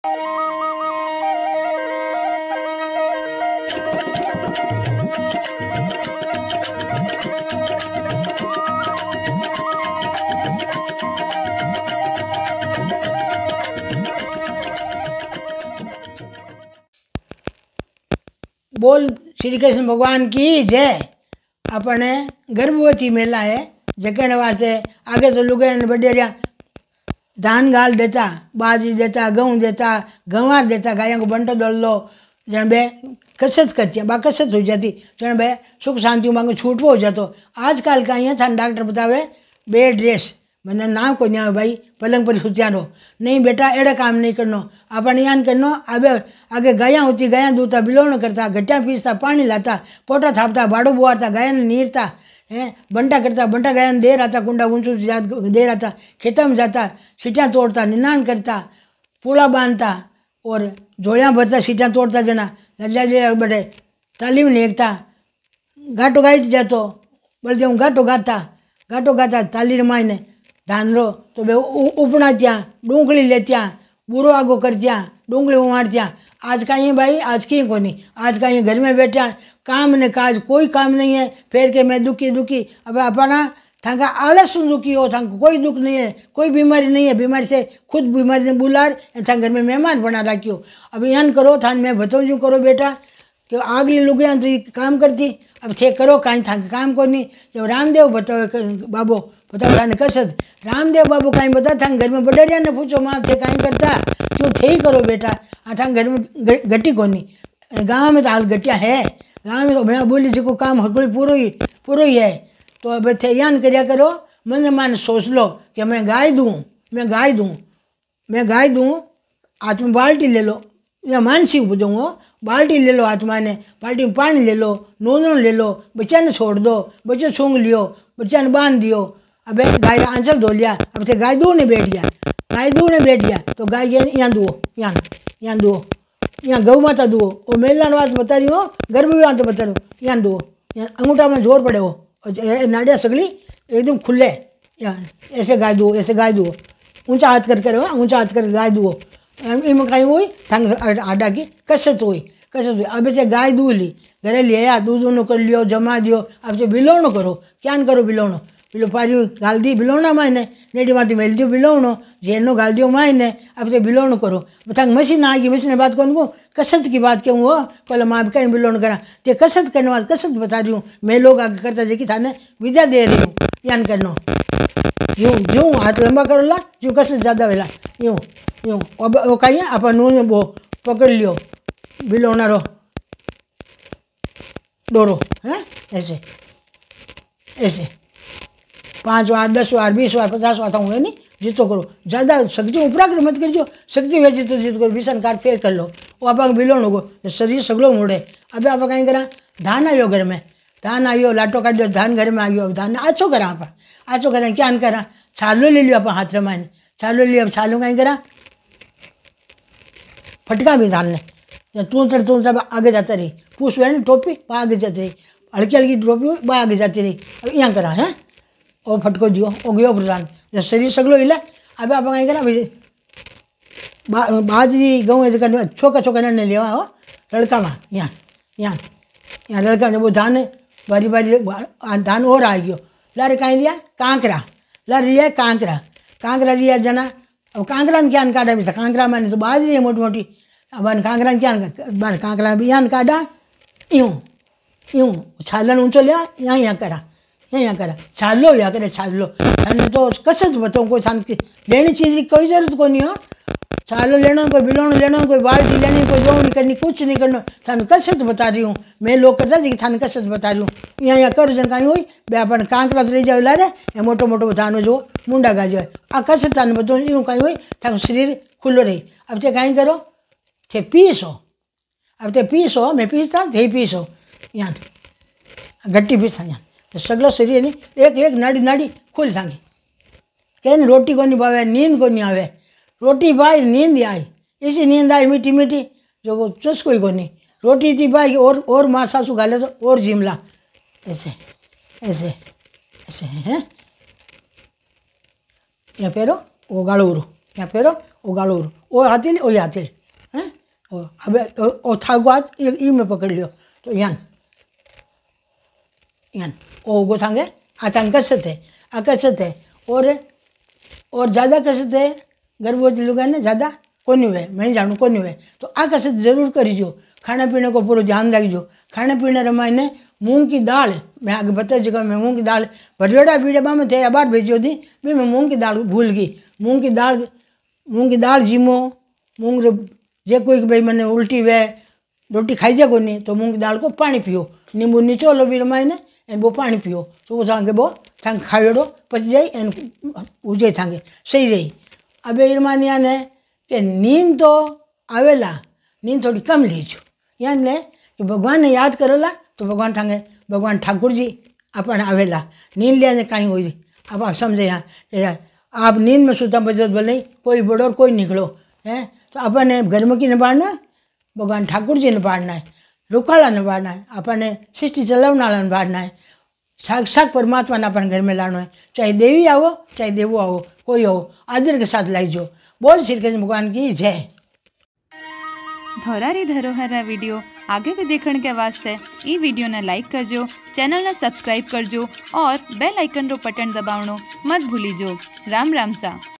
बोल श्री कृष्ण भगवान की जय। अपने गर्भवती मेला है जकने वास्ते आगे तो लुगे बडेरिया धान गाल देता, बाजी देता, गेहूँ देता, गंवार देता, गायों को बंटो दल लो जन बे कसरत करती बा कसरत हो जाती जन बे सुख शांति मांगो छूटवो हो जातो। आजकल का यहाँ था डॉक्टर बतावे बेड रेस्ट मैंने नाम को नहीं भाई पलंग पर सुत्या रहो नहीं बेटा एड़ा काम नहीं करनो अपन यान करनो। अब आगे गायां होती गायां दूता बिलोण करता घटिया पीसता पानी लाता पोटा थापता बाड़ो बुआरता गाया नीरता है बंटा करता बंटा गाया दे रहा था कुंडा ऊंचू दे रहा था खेता में जाता सीटियाँ तोड़ता निनान करता पूला बांधता और झोलियाँ भरता सीटियाँ तोड़ता जना लल्ला बड़े तालीम लेखता घाटो गाई जातो बोलते हूँ घाटो गाता ताली रमाईने धान रो तो बे उपना त्या डूंगली लेत्या बुरो आगो करत्या डूंगली उमाड़त्या। आज का ये भाई आज की को नहीं आज का ये घर में बैठा काम ने काज कोई काम नहीं है फिर के मैं दुखी अब अपना थाका आलस दुखी हो थाका कोई दुख नहीं है कोई बीमारी नहीं है बीमारी से खुद बीमारी ने बुलार था घर में मेहमान बना रखियो। अब यहाँ करो थान मैं बताऊँ जो करो बेटा कि आगली लुगे तो ये काम करती अब थे करो कहीं था काम को नहीं। जब रामदेव बताओ बाबू बताओ थाने कसरत रामदेव बाबू कहीं बता था घर में बडेरिया ने पूछो माँ थे कहीं करता क्यों थे ही करो बेटा था घर में गट्टी को नहीं। गाँव में तो हाल गटिया है गाँव में तो मैं बोली जी को काम हकड़ी पूरो ही है। तो अब थे यान करया करो मन मन सोच लो कि मैं गाय दूँ हाथ में बाल्टी ले लो या मानसिक बुझूँगो बाल्टी ले लो हाथ में बाल्टी में पानी ले लो नून ले लो बच्चा ने छोड़ दो बच्चे सूंघ लियो बच्चा ने बांध दियो। अब गाय का आंचल धो लिया अब थे गाय दूर ने बैठ गया तो गाय यहाँ दुओ यहाँ गौ माता दुओ और मेला वास बता रही हो गर्भ भी तो बता रही हूँ यहाँ दुओ यहाँ अंगूठा में जोर पड़े हो और नाड़िया सगली एकदम खुले यहाँ ऐसे गाय दुओ ऊंचा हाथ करके ऊंचा हाथ करके गाय दुओ इनमें कहीं हुई थंग आडा की कसरत हुई। अब से गाय दूध ली घरे लिया दूध उन्हों कर लियो जमा दियो अब से बिलोणो करो क्या करो बिलोणो पिलो पारी गाल दी बिलोणा मायने नेडी माती मेल दियो बिलोणो झेनो गाल दियो मायने अब से बिलोणो करो थंग मशीन आ गई मशीन बात कौन को कसरत की बात क्यों हो पहले माँ भी कहीं बिलोण करा ते कसरत करने वाले कसरत बता रही हूँ मैं लोग आगे करता जे कि थाने विद्या दे रही हूँ यान करनो यूँ हाथ लंबा करो ला यूँ कसरत ज़्यादा वेला यूँ अब वो कहीं आप नून वो पकड़ लियो बिलोना रो डोरो हैं ऐसे 5 बार 10 बार 20 बार 50 बार हूँ नहीं जीतो करो ज़्यादा शक्ति उपरा कर मत करो शक्ति वेची तो जीत करो 20 कार फेर कर लो वो आप बिलोण होगो शरीर सगलो मुड़े। अब आप कहीं करा धान आयो घर में धान आयो लाटो काट दियो धान घर में आ गयो धान आछो करा आप आछो करा क्या करा छालो ले लियो आप हाथ रमाने छालो लियो अब छालो कहीं करा फटका भी धान ने तू आगे जाता रही पूछ रहे टोपी वह आगे जाती रही हल्की टोपी वह आगे जाती रही। अब यहाँ करा है वो फटको दियो वो गयो प्रधान जब शरीर सगलो हिले। अब आप कहीं करा बाजरी गहूँ छोका ने लेवा हो लड़का में यहाँ लड़का जब वो धान बारी धान और आ गयो लारे कहीं लिया कांकरा लिया कांकरा लिया जना अब कांकरा ने क्या काटा भी था कांकरा मैंने तो बाजरी है मोटी मोटी अब कांकरा ने क्या कांकरा भी यहाँ काटा यूँ छालन ऊँचो लिया यहाँ करा छालो या करे छालो थाने तो कसरत बताऊँ कोई थान की लेनी चीज़ की कोई जरूरत को नहीं हो छालो लेना कोई बिलोण लेना कोई बाल्टी लेनी कोई जो नहीं करनी कुछ नहीं करना थाने कसरत बता रही हूँ मैं लोग करता जी थाने कसरत बता रही हूँ यहाँ करो जन कहीं हुई बे अपन कांकरा ले जाओ ला रे मोटो थानो जो मुंडा गाजो है आ कसरत थाने बताऊँ यूँ कहीं हुई थाने शरीर खुल्लो रही। अब थे कहीं करो थे पीसो अब थे पीसो मैं पीसता थे पीसो यहाँ गट्टी पीसता यहाँ तो सगलो शरीर नहीं एक नाड़ी खुल थांगी कहीं रोटी को नहीं भावे नींद को नहीं आवे रोटी भाई नींद आई इसी नींद आई मीठी जो चुस्को को नहीं रोटी थी भाई और माँ सासू गाले तो और जिमला ऐसे हैं या फेरो वो गालो उरू या फेरो वो गालो उरू वो हाथी ओ हाथी अब ओ थागवात ई में पकड़ लियो तो यान यान ओ गो थांगे आकर्षित है और ज़्यादा आकर्षित है गर्भवती लोग ने ज़्यादा कोनी हुए मैं जानू कोनी हुए तो आकर्षित जरूर करीजो। खाने पीने को पूरा ध्यान रखिजो। खाने पीने रमाई ने मूंग की दाल मैं आगे बता चुका मैं मूंग की दाल भरियोड़ा बीड़े में थे अबार भेजियो थी भी मैं मूंग की दाल भूल गई। मूंग की दाल जीमो मूंग जे कोई भाई मैंने उल्टी वे रोटी खाई जा को नहीं तो मूंग की दाल को पानी पियो नींबू निचोलो भी रमाई ने एन वो पानी पियो तो वो थांगे वो थांगे खाइड़ो पची जाए एन उजे थांगे सही रही। अब इरमानिया ने कि नींद तो आवेला नींद थोड़ी कम लीजो यान ले कि भगवान ने याद करोला तो भगवान थांगे भगवान ठाकुर जी अपन आवेला नींद लेने कहीं हुई अब आप समझे यहाँ आप नींद में सुता बजत बोले कोई बड़ो और कोई निकलो है तो अपन ने घर में की निभाना भगवान ठाकुर जी निभाना है रुकाला निभाना है अपन ने सृष्टि चलावने वाला निभाना है साक्षात परमात्मा ने अपन घर में लाना है चाहे देवी आओ चाहे देवो आओ कोई हो आदर के साथ लाइजो। बोल श्री कृष्ण भगवान की जय। धोरारी धरोहर वीडियो आगे भी देखने के वास्ते ई वीडियो ने लाइक करजो चैनल ने सब्सक्राइब करजो और बेल आइकन रो बटन दबावनो मत भूलीजो। राम राम सा।